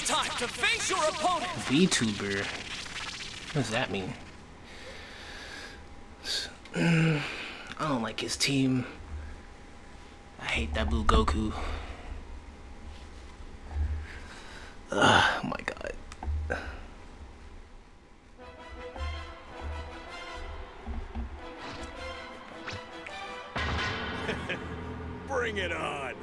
It's time to face your opponent. VTuber. What does that mean? I don't like his team. I hate that blue Goku. Oh my god. Bring it on.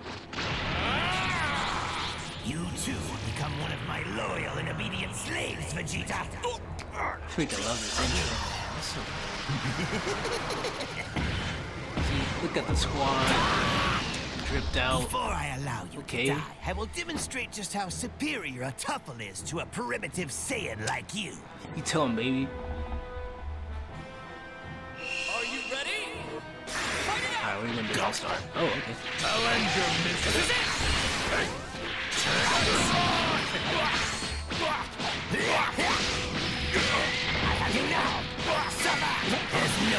You too will become one of my loyal and obedient slaves, Vegeta. I freaking love this intro, man. That's so cool. See, look at the squad. Dripped out. Before I allow you Okay. to die, I will demonstrate just how superior a Tuffle is to a primitive Saiyan like you. You tell him, baby. Are you ready? Alright, we're gonna do all start. Oh, okay. Challenger, mister. I have you now. Saba! There's no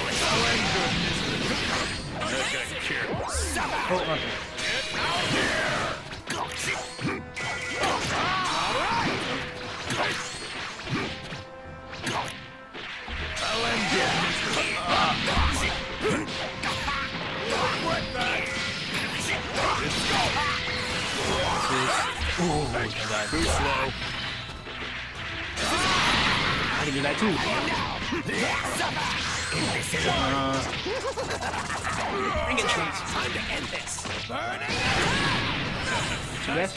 escape. Saba! Oh, okay. Oh my god. Too slow. I can do that too. Bring it, Trunks. Time to end this. Too bad.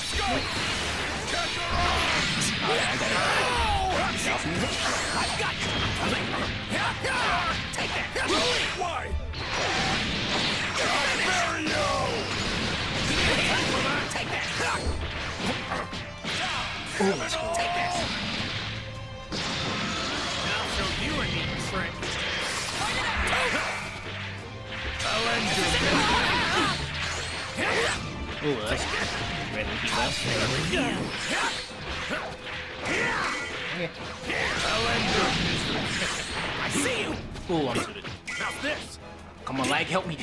Alright, I got it. South me. I've got you. Take that. Why? I'll bury you! Take that. Oh, let's go. Take this. Now show you a neat trick. Oh, that's good. Ready to keep us? Okay. I see you. Oh, I'm suited. Now this. Come on, lag, help me. I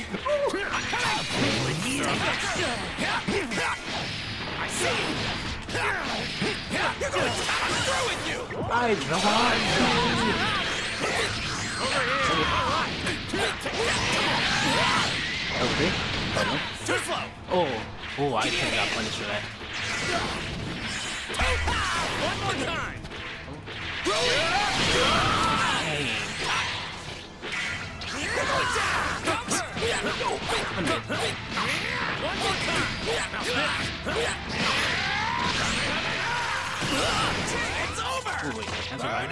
see you. You're going to I'm through with you. I jump. Okay. Too slow. Oh, I think I got punished for that. One more time. Dang. I'm dead. One more time. It's over. Oh, wait, that's alright.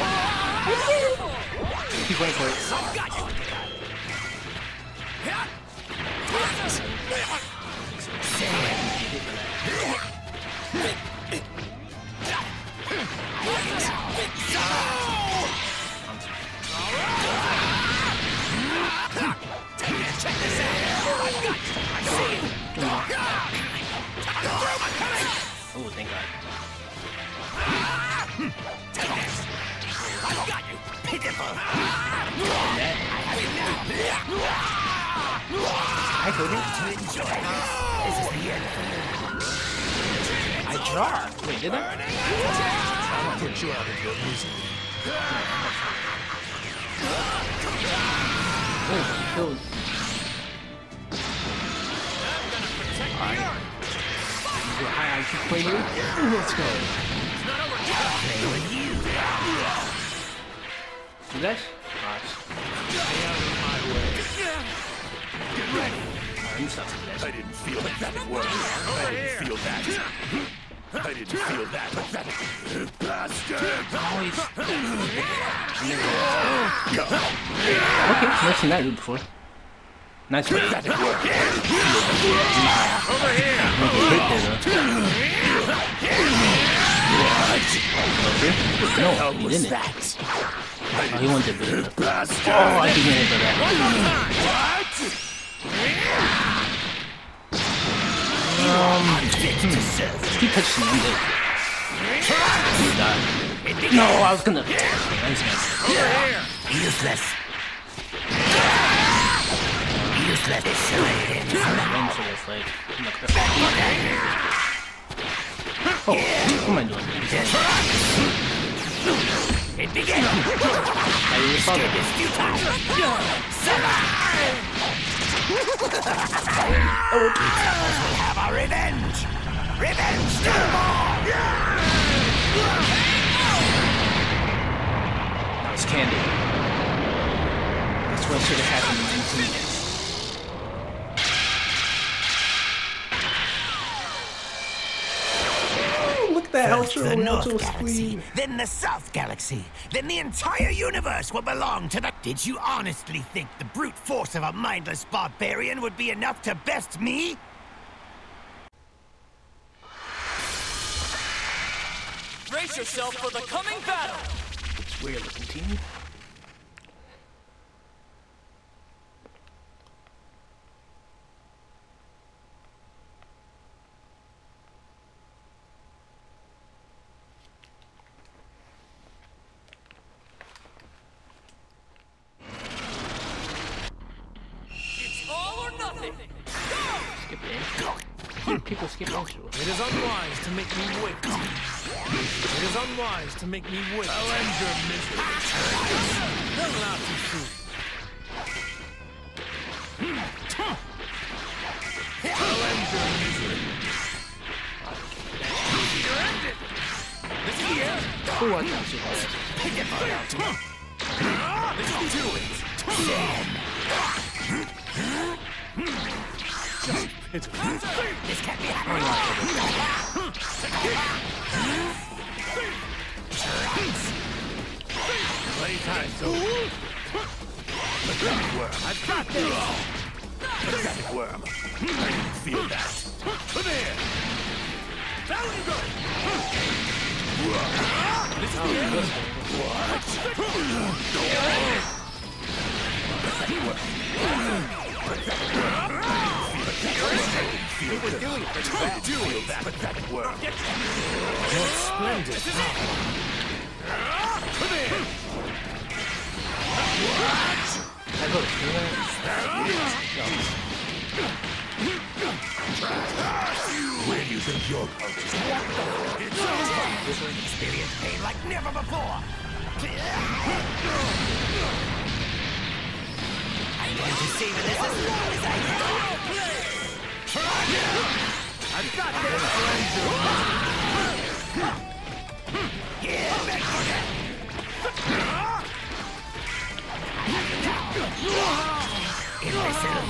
Keep going for it. I've got you. Check this out. I've got you. I see you. Oh, thank God. Take this. I've got you. Pitiful. That. I killed him. This is the end for you. I dropped. Wait, did I? I'll get you out of your misery. Oh, he killed. Alright. Do a high IQ play here. Let's go. Do that? Nice. Get ready. Alright, you stop doing I that. didn't feel like that at work. I didn't feel that. I didn't feel that pathetic bastard. Always. Okay, never seen that dude before. Nice way. That at work. Over here. No, he didn't. That. Oh, he wanted to do it. Bastard. Oh, I can get hit by that. One more time. He touched him and he died. No, I was gonna. Nice, nice. Over here. Useless. Useless. I'm not ready for this, like, I'm not gonna. Oh, what am I doing? It begins! I didn't follow Escape is futile! Oh, We'll have our revenge! Revenge still more! that was candy. That's what should have happened in 18 minutes. Look at that First outro. the North Outro Galaxy, screen. then the South Galaxy, then the entire universe will belong to the... Did you honestly think the brute force of a mindless barbarian would be enough to best me? Brace yourself for the coming battle! It's weird looking team. It's all or nothing! Skip the intro. People skip intro. It is unwise to make me wait. It is unwise to make me wait. I'll end your misery. No, not too soon. I'll end your misery. You're ended. This is the end. Oh, I thought you was. This is do it. Just pitiful. This can't be happening. Playtime's over. Pathetic worm. I've got this. Pathetic worm. I didn't feel that. Come here. Down you go. This is the end. Pathetic worm. He was doing pretty bad. Feel that pathetic worm. Your splendid power. Come here. I go to Where do you think you're going? It's over. Experience pain like never before. I'm going to savor this as long as I can. I've got this. Yeah, back for that. Imbecile.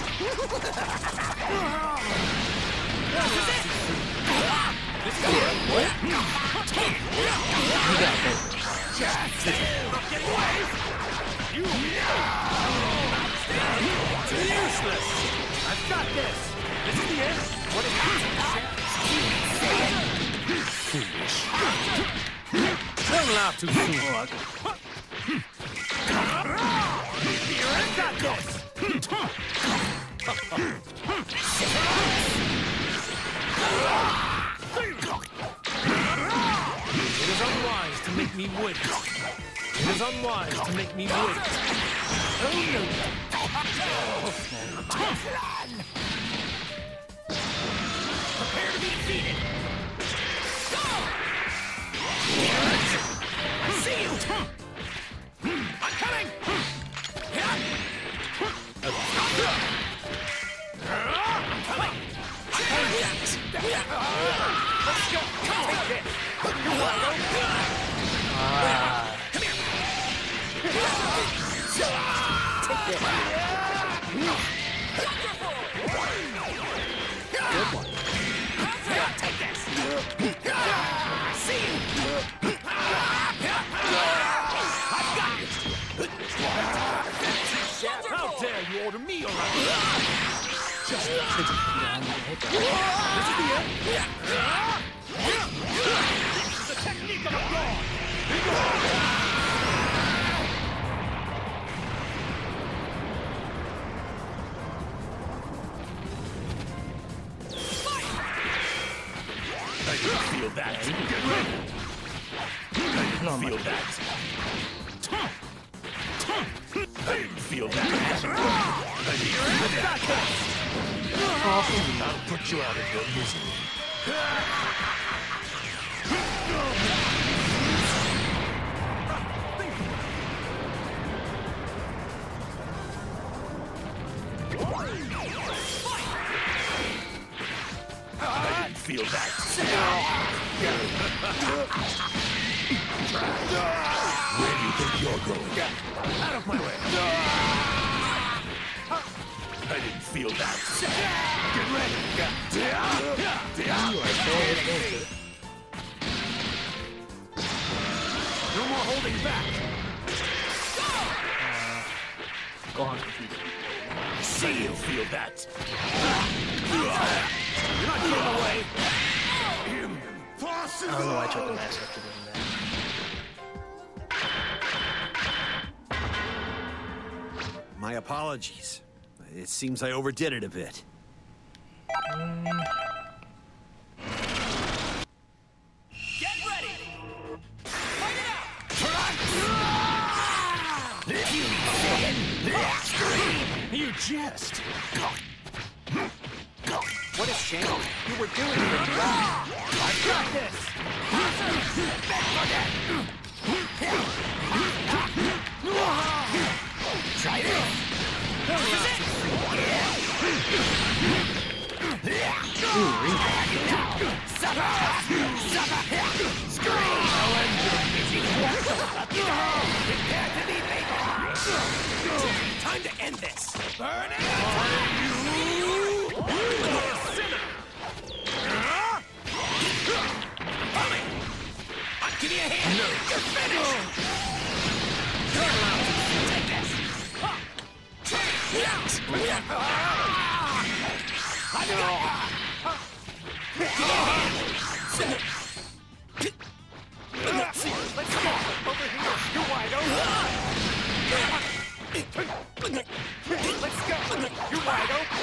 Useless. I've got this. This is the end. What is foolish. Don't laugh too soon. I've got this. It is unwise to make me wait. It is unwise to make me wait. Oh no. Prepare to be defeated. Go! I see you. I'm coming. Let's go. Take this. Take this. Good one. Take this. See you. I've got you. How dare you order me around? Just pitiful. This is the end. This is the technique of a god. I didn't feel that. Get ready. I didn't feel that. I didn't feel that. I didn't feel that. I'll put you out of your misery. feel that. Where do you think you're going? Out of my way. I didn't feel that. Get ready. No more holding back. Go on, confused. See you feel that. You're not getting away. I don't know why I took the mask after doing that. My apologies. It seems I overdid it a bit. Get ready! Fight it out! You jest. What has changed? You were doing pretty well. I've got this! Try this. Time to end this! Burn it! Give me a hand! No. You're finished! Turn around! Take this! Let's come on! Over here! You're wide open! Let's go! You're wide open!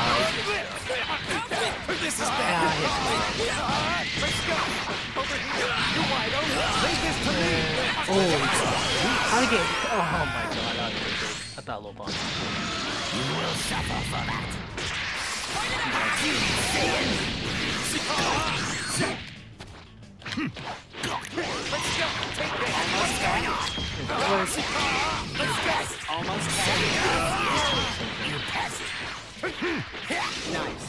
This is bad! Let's go! Over here! You're wide open! Leave this to me! Oh, how to get? Oh my god, that was pretty good. I thought low bomb. You will suffer for that. Let's go! Take this! What's going on? Let's go! Almost You pass it. Nice.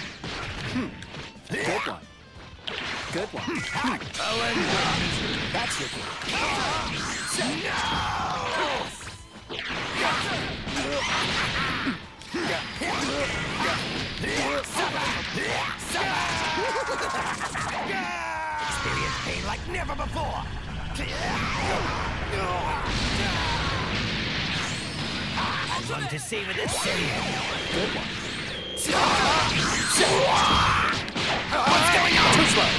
Good one. Good one. That's your game. Experience pain like never before. I'm going to savor this city. Good one. What's going on? Too slow.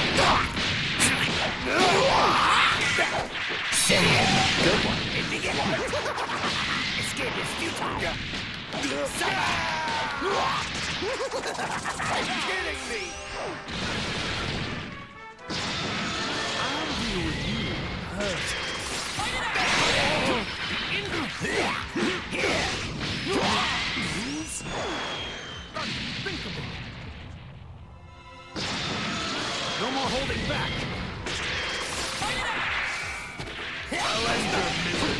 Simeon. Good one. It begins. Escape is futile. Are you kidding me? I'll deal with you. Unthinkable. No more holding back. I'll end your misery.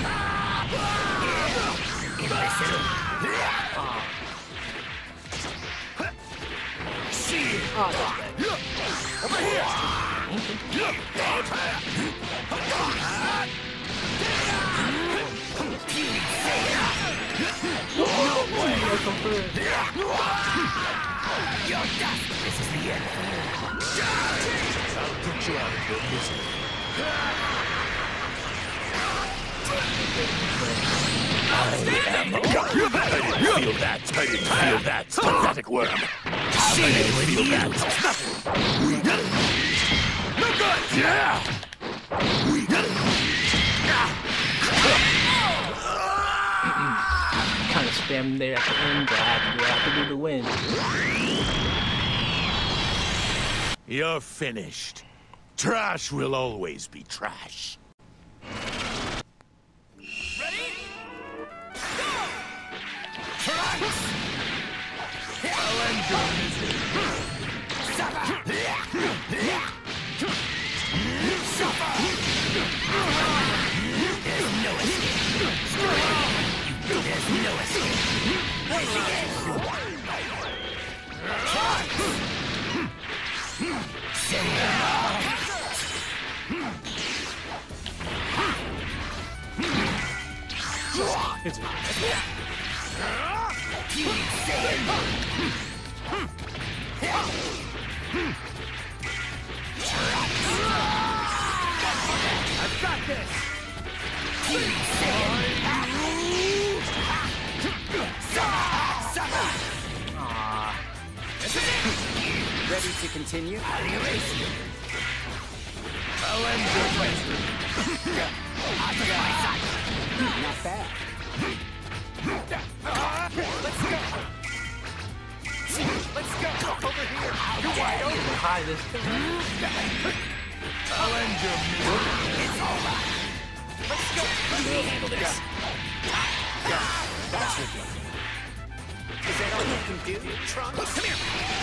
Oh, that's bad. Over here. You're done. This is the end. I'll get you out of your misery. I didn't feel that. I didn't feel that. Pathetic worm. I didn't feel that. No good. Yeah. Kind of spam there at the end, but I had to do the win. You're finished. Trash will always be trash. Ready? I'll end your misery. I've got this! Ready to continue? I'll erase you. I'll end your misery. Not bad. Let's go! Let's go! Over here! You're wide open! Hi, this. I'll end your misery. It's over. Let's go! Let me handle this. That's your game. Is that all you can do, Trunks? Come here.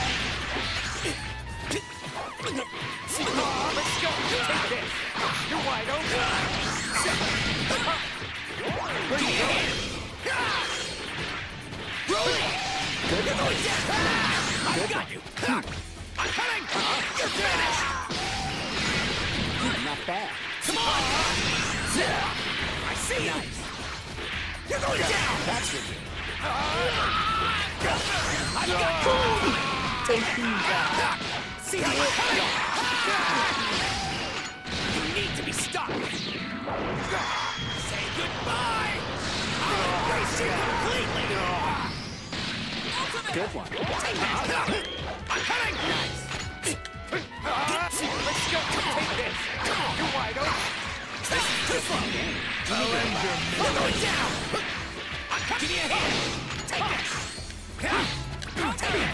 Let's go! Take this! You're wide open! Bring it in. Good choice. I've got you. I'm coming. You're finished. Not bad. Come on. I see you. Nice. You're going down. That's your game. I've got you. Take these out. See how you're coming. You need to be stopped. Say goodbye. I'll erase you completely. Good one. I'm coming. Nice. Let's go. Take this. You're wide open. Too slow. I'll end your misery. You're going down. Give me a hand. Take this. Take it.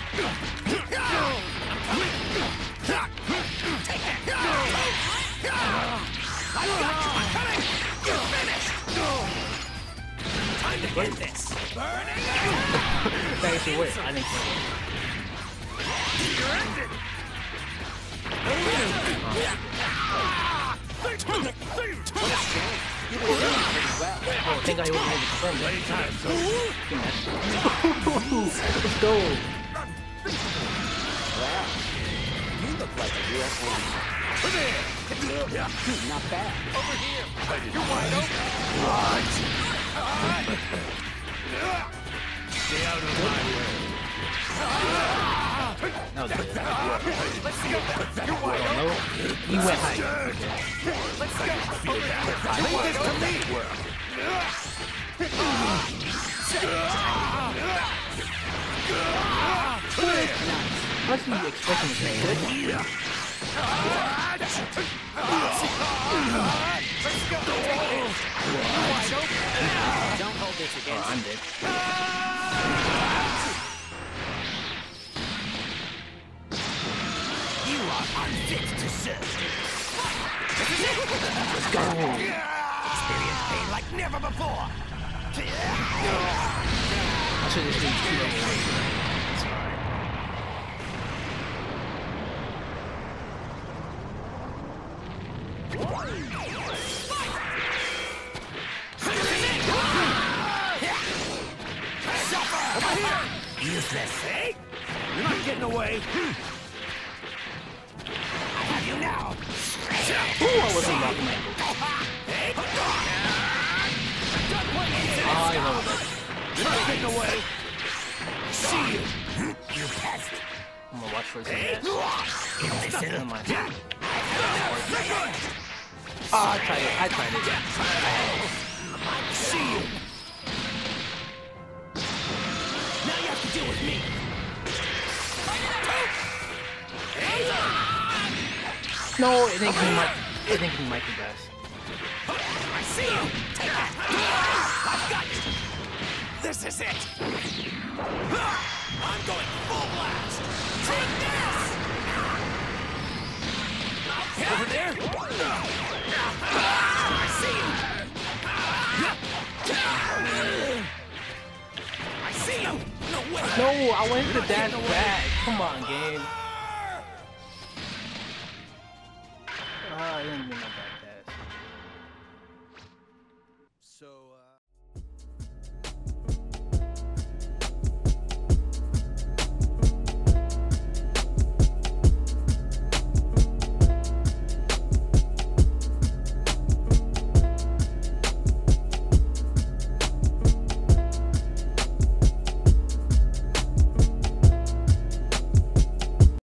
I'm coming. Take that. I've got you. I'm coming. You're finished. Time to end this. Burning. Thanks for wait. I think so. You're ended. You were doing pretty well. Oh, I think I was able to confirm that. Playtime, so Let's go. Well, you look like a real fan. come here. Not bad. Over here. You're wide open. Stay out of my way. That was good. Let's go. You're wide No, open. he went high. Let's go. Over here. Leave this to me. What's he expecting to say? Let's go. Take this. You're wide open. Don't hold this Oh, against I'm me. dead. You are unfit to serve. Let's go. Experience pain like never before. I should have just been too late. Sorry. Useless, eh? You're not getting away. I have you now. Ooh, I wasn't blocking my angle. Oh, I love that. You're not getting away. See you. You pest. I'm gonna watch for his ass. Listen. Never mind. Oh, I tried it. I tried it. See you. Now you have to deal with me. No, it didn't give me my. It didn't give me Mikey guys. I see you. Take that. I've got you. This is it. I'm going full blast. Take this. Over there. I see you. I see you. No way. No, I went to that back. Come on, game. I didn't mean my bad pass. So,